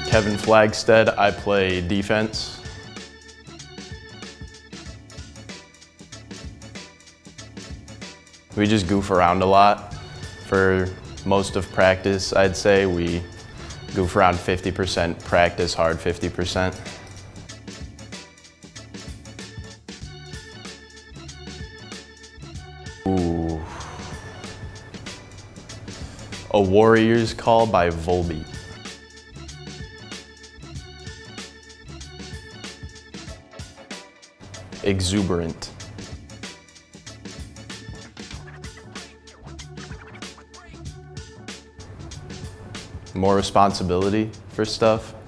Kevin Flagstead. I play defense. We just goof around a lot. For most of practice, I'd say we goof around 50%, practice hard 50%. Ooh. A Warrior's Call by Volbeat. Exuberant. More responsibility for stuff.